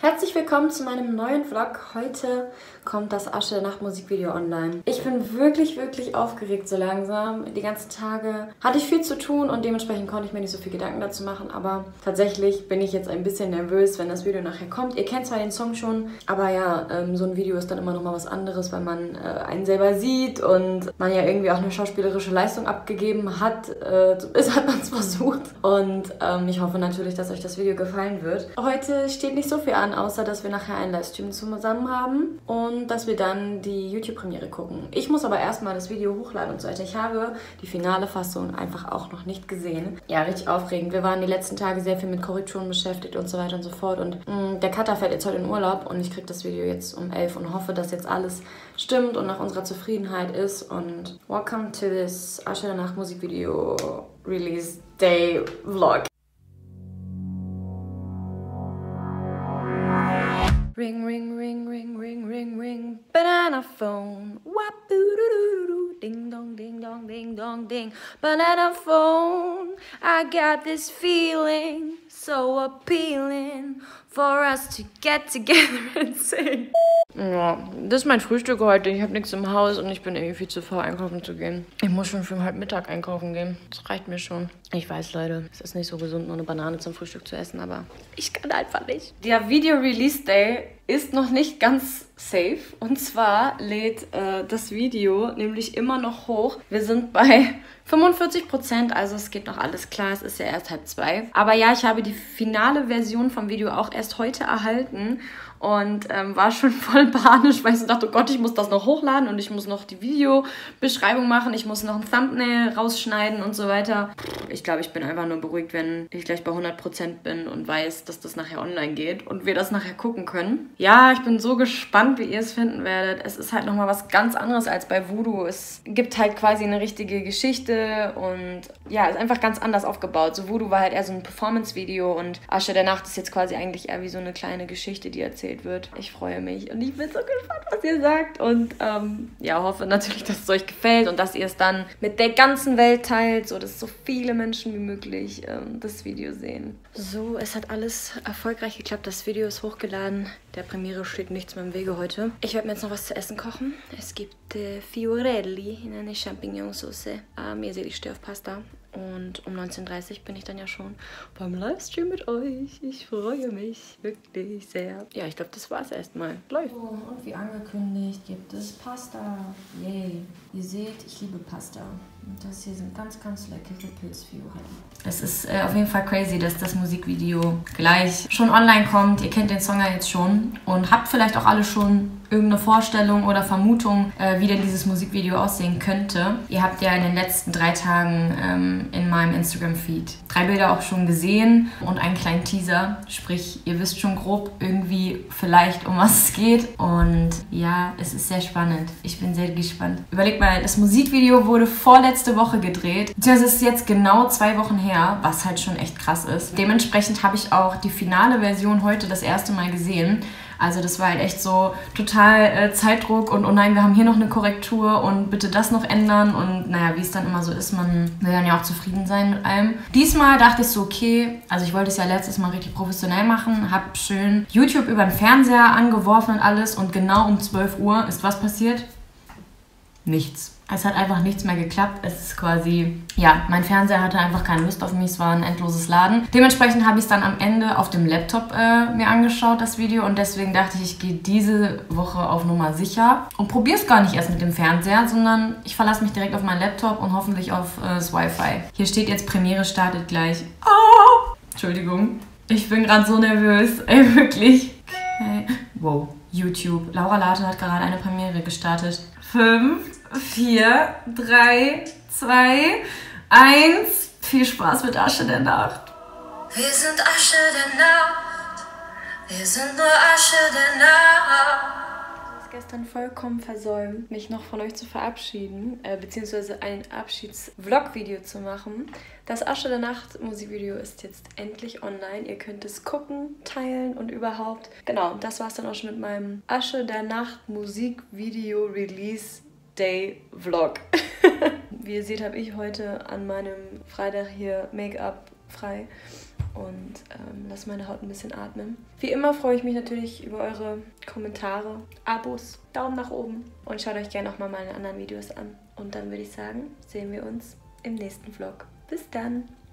Herzlich willkommen zu meinem neuen Vlog. Heute kommt das Asche der Nacht Musikvideo online. Ich bin wirklich aufgeregt so langsam. Die ganzen Tage hatte ich viel zu tun und dementsprechend konnte ich mir nicht so viel Gedanken dazu machen. Aber tatsächlich bin ich jetzt ein bisschen nervös, wenn das Video nachher kommt. Ihr kennt zwar den Song schon, aber ja, so ein Video ist dann immer noch mal was anderes, weil man einen selber sieht und man ja irgendwie auch eine schauspielerische Leistung abgegeben hat. Zumindest hat man es versucht. Und ich hoffe natürlich, dass euch das Video gefallen wird. Heute steht nicht so viel an, außer dass wir nachher einen Livestream zusammen haben und dass wir dann die YouTube-Premiere gucken. Ich muss aber erstmal das Video hochladen und so weiter. Ich habe die finale Fassung einfach auch noch nicht gesehen. Ja, richtig aufregend. Wir waren die letzten Tage sehr viel mit Korrekturen beschäftigt und so weiter und so fort. Und der Cutter fährt jetzt heute in Urlaub und ich kriege das Video jetzt um 11 und hoffe, dass jetzt alles stimmt und nach unserer Zufriedenheit ist. Und welcome to this Asche der Nacht Musikvideo Release Day Vlog. Ring, ring, ring, ring, ring, ring, ring, banana phone. Wap-doo-doo-doo-doo. Ding dong, ding dong, ding dong, ding. Banana phone. I got this feeling so appealing for us to get together and sing. Ja, das ist mein Frühstück heute. Ich habe nichts im Haus und ich bin irgendwie viel zu faul, einkaufen zu gehen. Ich muss schon für halb Mittag einkaufen gehen. Das reicht mir schon. Ich weiß, Leute, es ist nicht so gesund, nur eine Banane zum Frühstück zu essen, aber ich kann einfach nicht. Der Video-Release-Day ist noch nicht ganz safe. Und zwar lädt das Video nämlich immer noch hoch. Wir sind bei 45%, also es geht noch alles klar, es ist ja erst 1:30. Aber ja, ich habe die finale Version vom Video auch erst heute erhalten und war schon voll panisch, weil ich so dachte, oh Gott, ich muss das noch hochladen und ich muss noch die Videobeschreibung machen, ich muss noch ein Thumbnail rausschneiden und so weiter. Ich glaube, ich bin einfach nur beruhigt, wenn ich gleich bei 100% bin und weiß, dass das nachher online geht und wir das nachher gucken können. Ja, ich bin so gespannt, wie ihr es finden werdet. Es ist halt nochmal was ganz anderes als bei Voodoo. Es gibt halt quasi eine richtige Geschichte und ja, ist einfach ganz anders aufgebaut. So Voodoo war halt eher so ein Performance-Video und Asche der Nacht ist jetzt quasi eigentlich eher wie so eine kleine Geschichte, die erzählt wird. Ich freue mich und ich bin so gespannt, was ihr sagt und ja, hoffe natürlich, dass es euch gefällt und dass ihr es dann mit der ganzen Welt teilt, so dass so viele Menschen wie möglich das Video sehen. So, es hat alles erfolgreich geklappt. Das Video ist hochgeladen. Der Premiere steht nichts mehr im Wege heute. Ich werde mir jetzt noch was zu essen kochen. Es gibt Fiorelli in eine Champignonsauce. Ihr seht, ich stehe auf Pasta. Und um 19:30 Uhr bin ich dann ja schon beim Livestream mit euch. Ich freue mich wirklich sehr. Ja, ich glaube, das war's erstmal. Läuft. So, und wie angekündigt gibt es Pasta. Yay. Ihr seht, ich liebe Pasta. Und das hier sind ganz leckere Pilzfiorelli. Es ist auf jeden Fall crazy, dass das Musikvideo gleich schon online kommt. Ihr kennt den Song ja jetzt schon und habt vielleicht auch alle schon irgendeine Vorstellung oder Vermutung, wie denn dieses Musikvideo aussehen könnte. Ihr habt ja in den letzten 3 Tagen in meinem Instagram-Feed 3 Bilder auch schon gesehen und einen kleinen Teaser. Sprich, ihr wisst schon grob irgendwie vielleicht, um was es geht. Und ja, es ist sehr spannend. Ich bin sehr gespannt. Überlegt mal, das Musikvideo wurde vorletzte Woche gedreht. Das ist jetzt genau 2 Wochen her, was halt schon echt krass ist. Dementsprechend habe ich auch die finale Version heute das erste Mal gesehen. Also das war halt echt so total Zeitdruck und oh nein, wir haben hier noch eine Korrektur und bitte das noch ändern und naja, wie es dann immer so ist, man will dann ja auch zufrieden sein mit allem. Diesmal dachte ich so, okay, also ich wollte es ja letztes Mal richtig professionell machen, habe schön YouTube über den Fernseher angeworfen und alles und genau um 12 Uhr ist was passiert? Nichts. Es hat einfach nichts mehr geklappt. Es ist quasi, ja, mein Fernseher hatte einfach keine Lust auf mich. Es war ein endloses Laden. Dementsprechend habe ich es dann am Ende auf dem Laptop mir angeschaut, das Video. Und deswegen dachte ich, ich gehe diese Woche auf Nummer sicher und probiere es gar nicht erst mit dem Fernseher, sondern ich verlasse mich direkt auf meinen Laptop und hoffentlich auf das Wi-Fi. Hier steht jetzt, Premiere startet gleich. Oh! Entschuldigung. Ich bin gerade so nervös. Ey, wirklich. Okay. Wow. YouTube. Laura Late hat gerade eine Premiere gestartet. 5, 4, 3, 2, 1. Viel Spaß mit Asche der Nacht. Wir sind Asche der Nacht. Wir sind nur Asche der Nacht. Ich habe gestern vollkommen versäumt, mich noch von euch zu verabschieden, beziehungsweise ein Abschieds-Vlog-Video zu machen. Das Asche der Nacht Musikvideo ist jetzt endlich online. Ihr könnt es gucken, teilen und überhaupt. Genau, das war es dann auch schon mit meinem Asche der Nacht Musikvideo Release Day Vlog. Wie ihr seht, habe ich heute an meinem Freitag hier Make-up frei. und lasse meine Haut ein bisschen atmen. Wie immer freue ich mich natürlich über eure Kommentare, Abos, Daumen nach oben und schaut euch gerne auch mal meine anderen Videos an. Und dann würde ich sagen, sehen wir uns im nächsten Vlog. Bis dann!